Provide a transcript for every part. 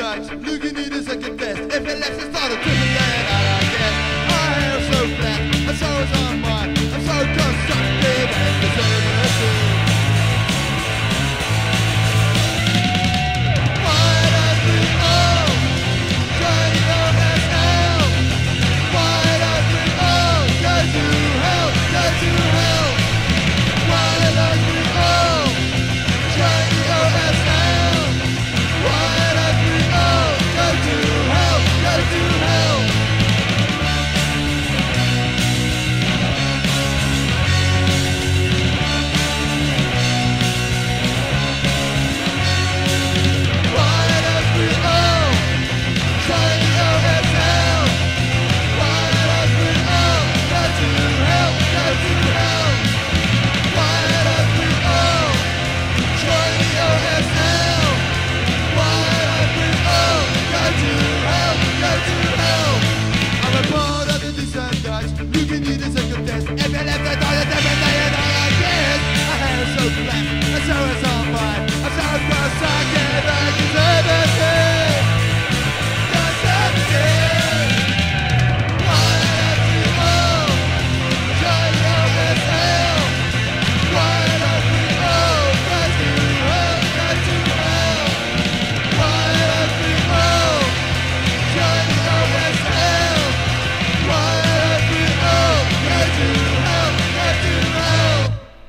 duiks, looking in the second test. If it left, it started tripping down out, I guess. My hair is so flat, and so is on mine. I'm so constructive and conservative. Why don't we all try to go as hell? Why don't we all go to hell, go to hell? Why don't we all try to go as hell? Why don't we all go to hell, go to hell? Why don't we all try to go as hell? Why don't we all go to hell, go to hell? Why don't we all try to go as hell? Why don't we all go to hell, go to hell? I'm a part of the decent guys, looking in the second test. If you left the door, you're never laying on like this. My hair is so flat, and so is all mine. I'm so cross-eyed, and conservative. Conservative. Why don't we all try to go as hell? Why don't we all go to hell, go to hell? Why don't we all try to go as hell? Why don't we all go to hell, go to hell?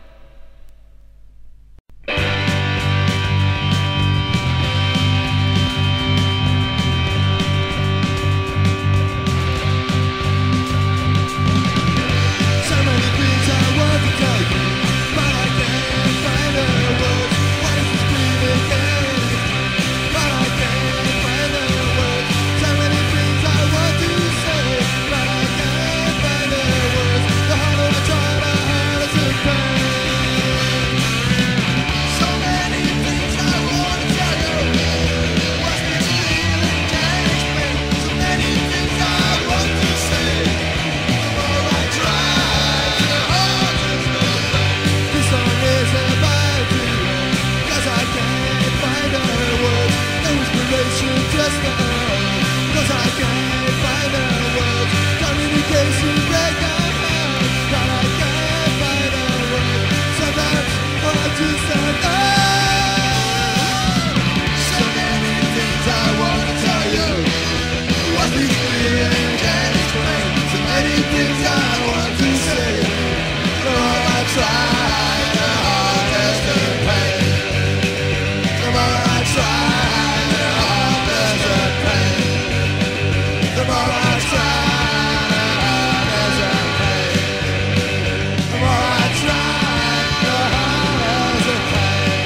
So many things I want to tell you, but I can't find the words. What is this feeling again? But I can't find the words. So many things I want to say, but I can't find the words. The harder I try, the harder it pain. So many things I want to tell you. What's this feeling can't explain. So many things I want to say. The more I try, the harder the pain. This song is about you, 'cause I can't find the words. No inspiration, just the earth. 'Cause I can't find the words. Communication break down heart, but I can't find the words. Sometimes I just said, so many things I want to tell you. What's this feeling can't explain. So many things I want to say. The more I try, the harder the pain. The more I try, the harder the pain. The more I try, the harder the pain. The more I try, the harder the pain.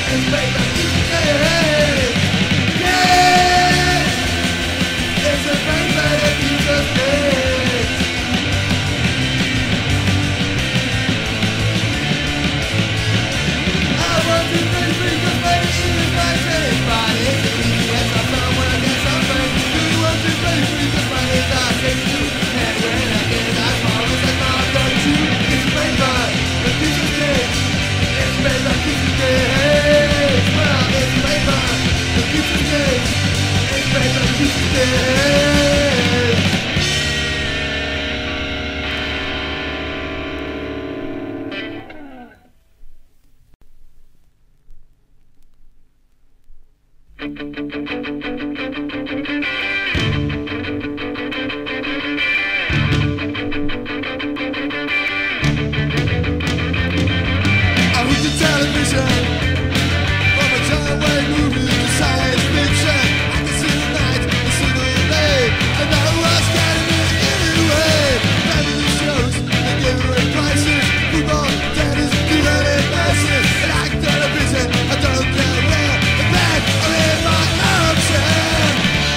It's made by Jesus. Yeah, it's a made by the Jesus name. I want to thank because my machine is my safe body. Yes, I found when I get some pain. Do you want to thank because my hands are safe too? And when I get I promise I can't touch you. It's made by the Jesus name. It's made by Jesus name. Well, it's made by the Jesus name. It's made by Jesus name. I looked at television from a giant movie to science fiction. I can see the night, I see the day, and I was getting it anyway. Family shows, they give away prices, football, tennis, even in masses. I like television, I don't care where, but then I'm in my option.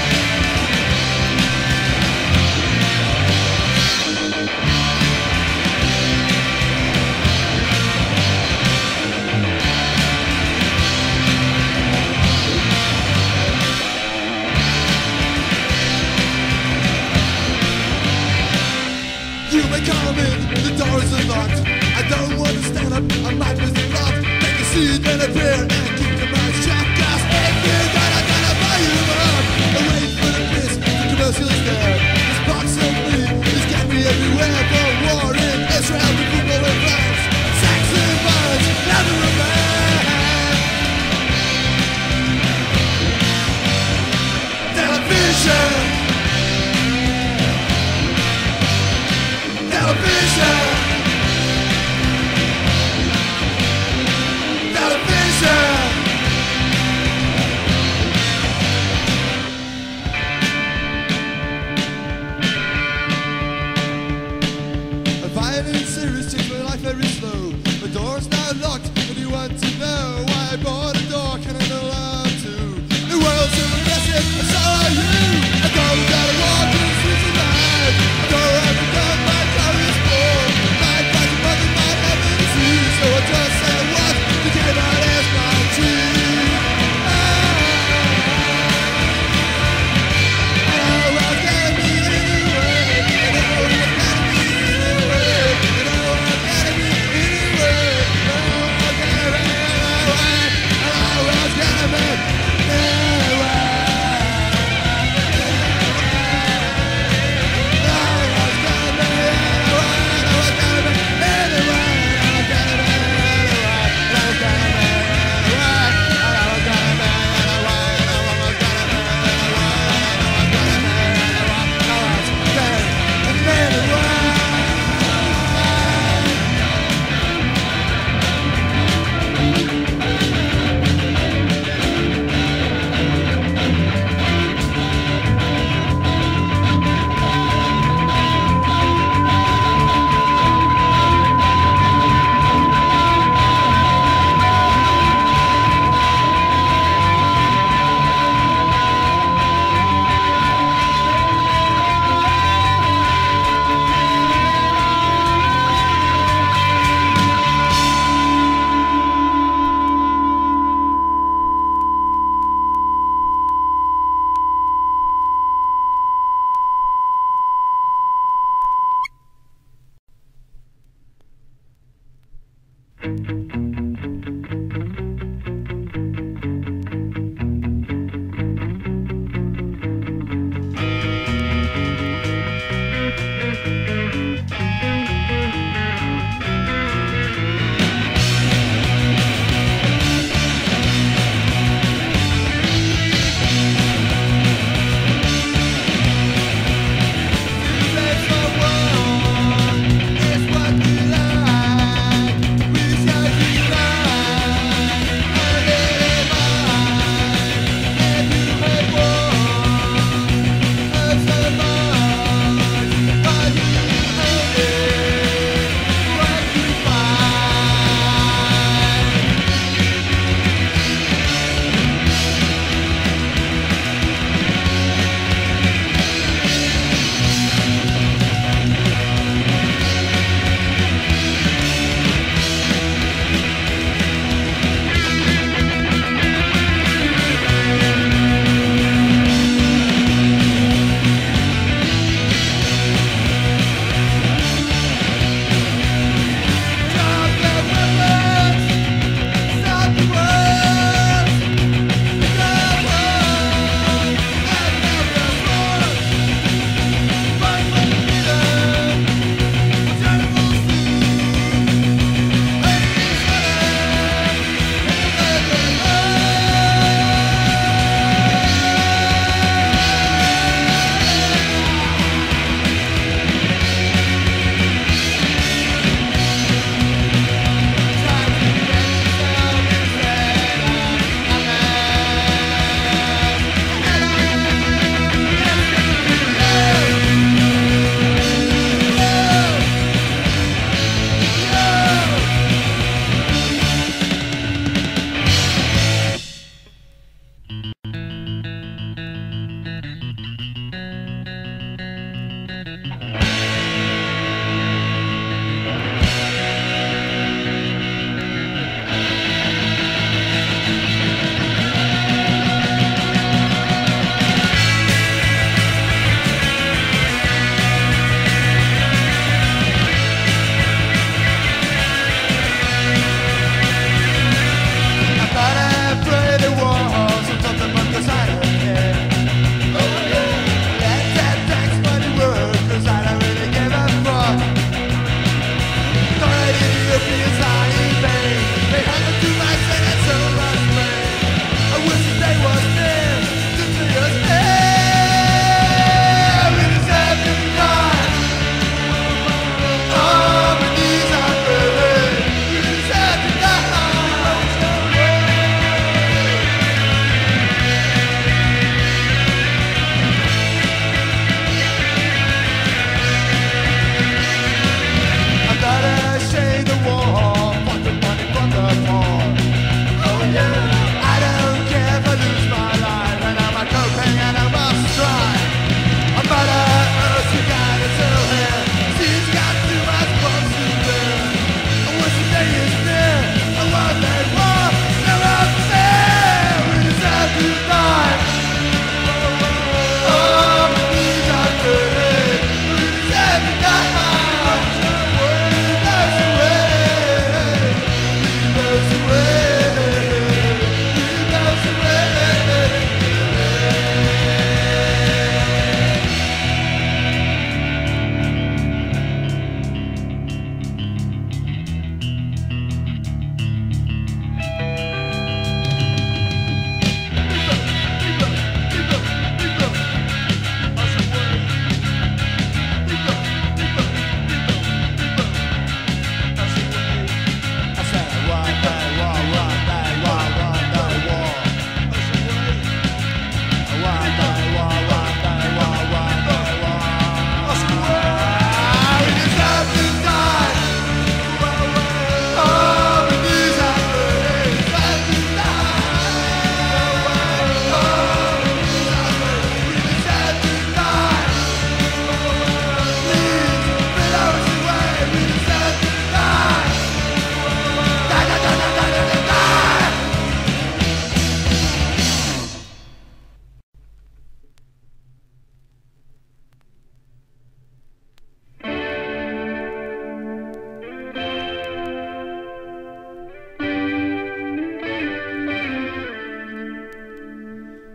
You may come in, the door is unlocked. I don't want to stand up, I might miss the plot. Take a seat and a beer and keep your mouth shut. Cause if you gotta buy you up. Wait for the piss, the commercial is there. This box of meat is got me everywhere. For war in Israel, the football and France. Sex and violence, never a man. Television. Television!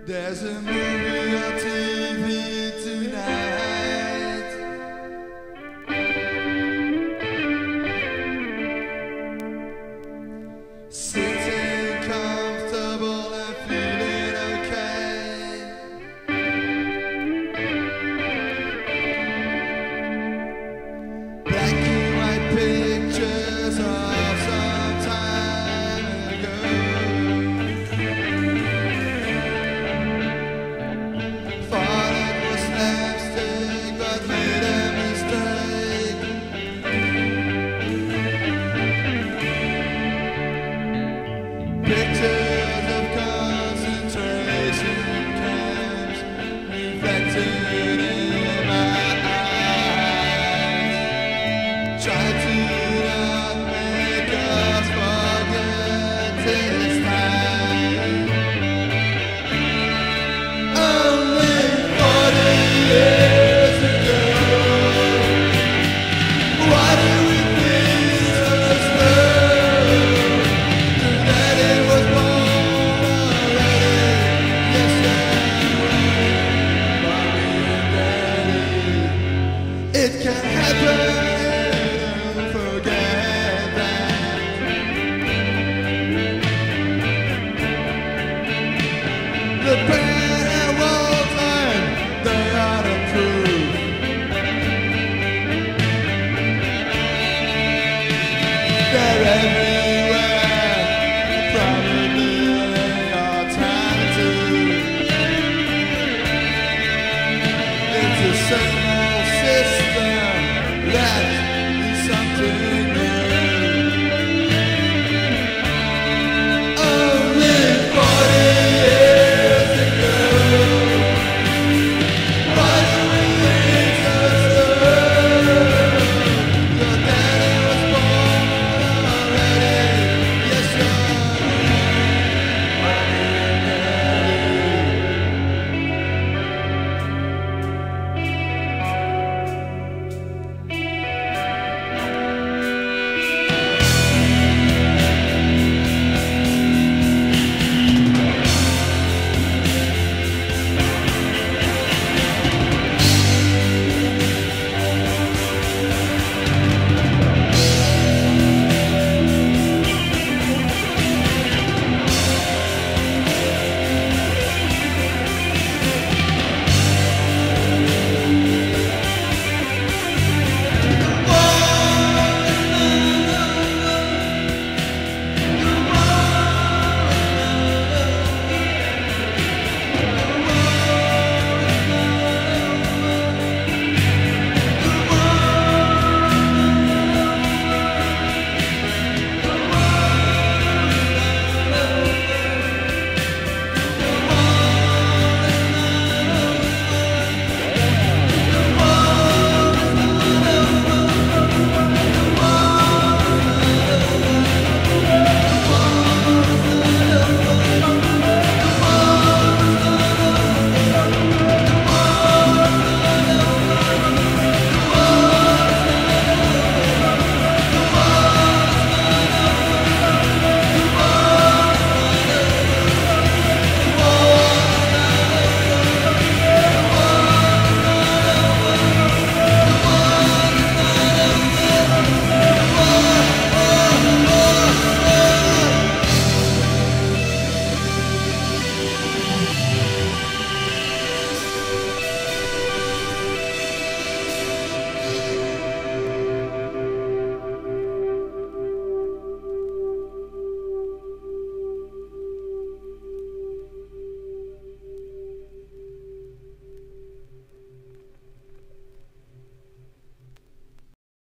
There's a movie on TV tonight. Sitting comfortable and feeling okay. Black and white pictures of some time ago. Thought it was slapstick, but made a mistake. Pictures of concentration camps reflected in my eyes. Try to not make us forget this time. Only 40 years ago. Why do we think so slow? That it was born already. Yes, Mommy and Daddy. It can happen. Don't forget that. The